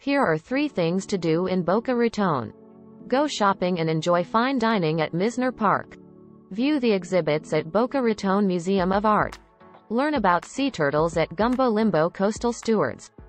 Here are 3 things to do in Boca Raton. Go shopping and enjoy fine dining at Misner Park. View the exhibits at Boca Raton Museum of Art. Learn about sea turtles at Gumbo Limbo Coastal Stewards.